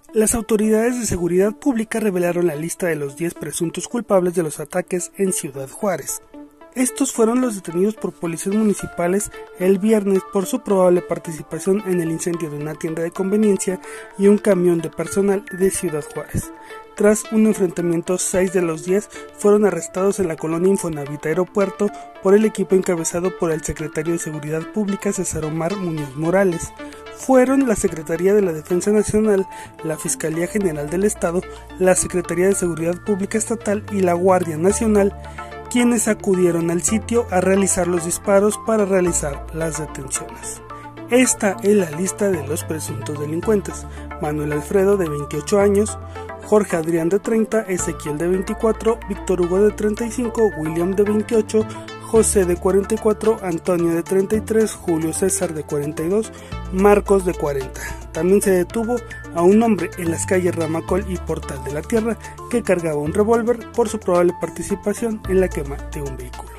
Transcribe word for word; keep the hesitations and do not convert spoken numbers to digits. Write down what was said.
Las autoridades de seguridad pública revelaron la lista de los diez presuntos culpables de los ataques en Ciudad Juárez. Estos fueron los detenidos por policías municipales el viernes por su probable participación en el incendio de una tienda de conveniencia y un camión de personal de Ciudad Juárez. Tras un enfrentamiento, seis de los diez fueron arrestados en la colonia Infonavit Aeropuerto por el equipo encabezado por el secretario de Seguridad Pública César Omar Muñoz Morales. Fueron la Secretaría de la Defensa Nacional, la Fiscalía General del Estado, la Secretaría de Seguridad Pública Estatal y la Guardia Nacional, quienes acudieron al sitio a realizar los disparos para realizar las detenciones. Esta es la lista de los presuntos delincuentes: Manuel Alfredo, de veintiocho años, Jorge Adrián, de treinta, Ezequiel, de veinticuatro, Víctor Hugo, de treinta y cinco, William, de veintiocho, José, de cuarenta y cuatro, Antonio, de treinta y tres, Julio César, de cuarenta y dos, Marcos, de cuarenta. También se detuvo a un hombre en las calles Ramacol y Portal de la Tierra que cargaba un revólver por su probable participación en la quema de un vehículo.